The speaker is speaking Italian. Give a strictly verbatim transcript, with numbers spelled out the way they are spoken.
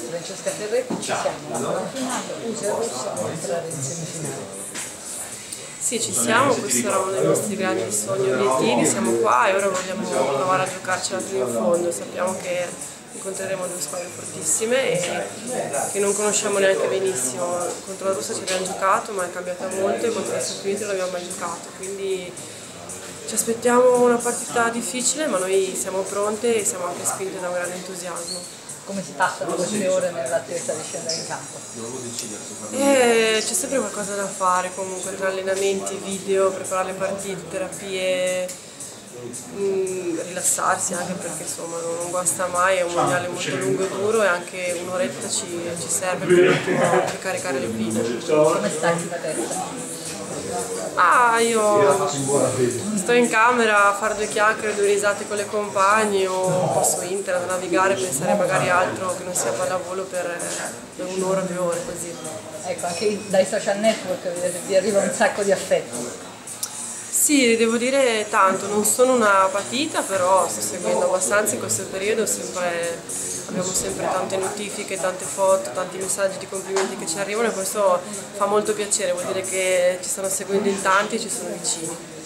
Francesca Terretti, ci siamo, la finale, U S A Russia per entrare in semifinale. Sì, ci siamo, questo era uno dei nostri grandi sogni e obiettivi, siamo qua e ora vogliamo provare a giocarcela fino in fondo. Sappiamo che incontreremo due squadre fortissime e che non conosciamo neanche benissimo. Contro la Russia ci abbiamo giocato, ma è cambiata molto, e contro gli Stati Uniti non abbiamo mai giocato, quindi ci aspettiamo una partita difficile, ma noi siamo pronte e siamo anche spinte da un grande entusiasmo. Come si passano queste ore nell'attesa di scendere in campo? Eh, c'è sempre qualcosa da fare comunque, tra allenamenti, video, preparare le partite, terapie, mh, rilassarsi anche perché insomma non guasta mai, è un mondiale molto lungo e duro e anche un'oretta ci, ci serve per ricaricare le pile. Come stai sulla testa? Ah, io sto in camera a fare due chiacchiere, due risate con le compagne o su internet a navigare e pensare magari altro che non sia pallavolo per, per un'ora, due ore così. Ecco, anche dai social network vedete, vi arriva un sacco di affetto. Sì, devo dire tanto, non sono una patita, però sto seguendo abbastanza in questo periodo, sempre, abbiamo sempre tante notifiche, tante foto, tanti messaggi di complimenti che ci arrivano e questo fa molto piacere, vuol dire che ci stanno seguendo in tanti e ci sono vicini.